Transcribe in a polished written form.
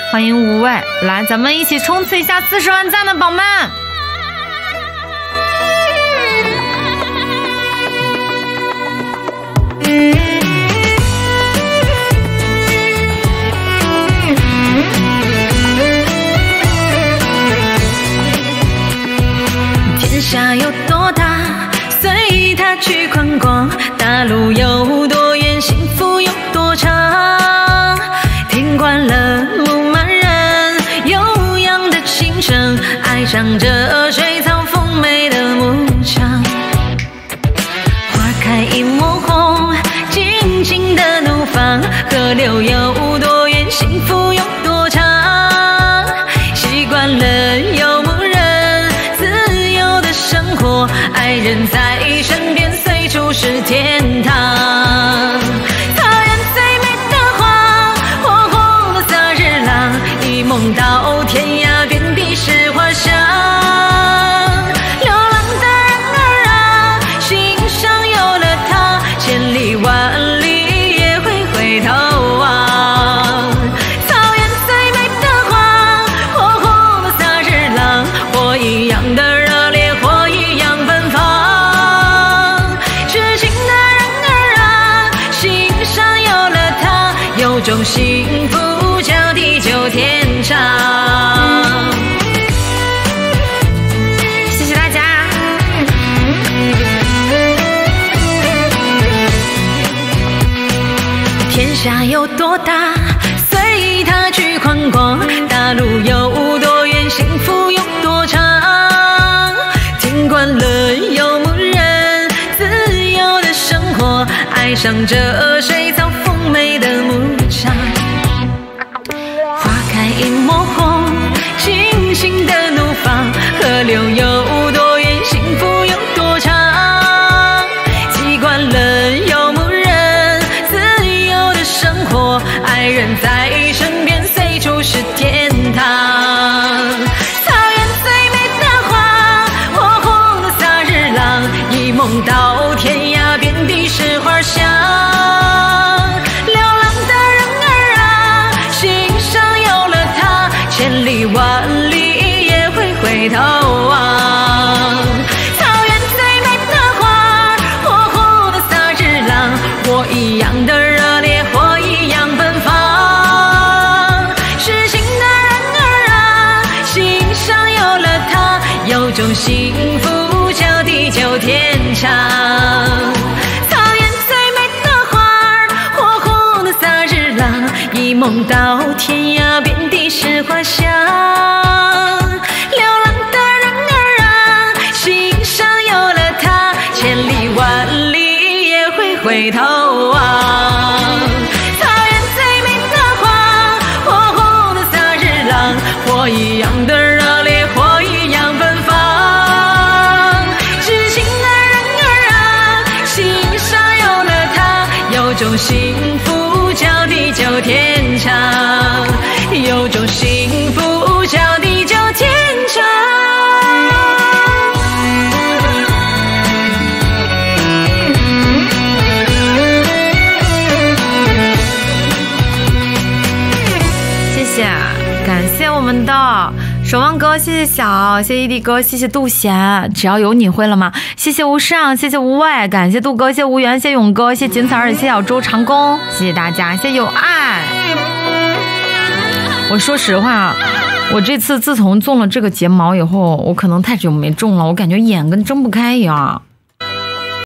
欢迎无畏，来，咱们一起冲刺一下40万赞的宝们。 天下有多大，随他去宽广；大路有多远，幸福有多长。听惯了牧马人悠扬的琴声，爱上这水草丰美的牧场。花开一抹红，尽情的怒放。河流有多远，幸福有多长。习惯了游牧人自由的生活，爱人在身边，随处是天堂。草原最美的花，火红的萨日朗，一梦到天涯，遍地是花香。流浪的人儿啊，心上有了他，千里万里也会回头望。草原最美的花，火红的萨日朗，火一样的热烈，火一样奔放。痴情的人儿啊，心上有了他，有种幸福叫地久天长。 谢谢大家。 天下有多大，随他去宽广；大路有多远，幸福有多长。听惯了游牧人自由的生活，爱上这水草丰美的牧场。花开一抹红，尽情的怒放。河流有多远，幸福有多长。习惯了游牧人自由的生活，爱人在身边，随处是天堂。草原最美的花，火红的萨日朗，一梦到天涯，遍地是花香。流浪的人儿啊，心上有了他，千里万里也会回头望。草原最美的花，火红的萨日朗，火一样的热烈，火一样奔放。痴情的人儿啊，心上有了他，有种幸福叫地久天长。草原最美的花，火红的萨日朗，一梦到天涯，遍地是花香。流浪的人儿啊，心上有了他，千里万里也会回头望。草原最美的花，火红的萨日朗，火一样的热烈，火一样奔放。痴情的人儿啊，心上有了他，有种幸福叫地久天长，有种幸福叫地久天长。 谢谢，感谢我们的守望哥，谢谢小，谢谢伊迪哥，谢谢杜贤，只要有你会了吗？谢谢无上，谢谢无畏，感谢杜哥，谢谢无缘，谢谢勇哥，谢谢仅此而已，谢谢小周长工，谢谢大家，谢谢有爱。我说实话，我这次自从种了这个睫毛以后，我可能太久没种了，我感觉眼跟睁不开一样。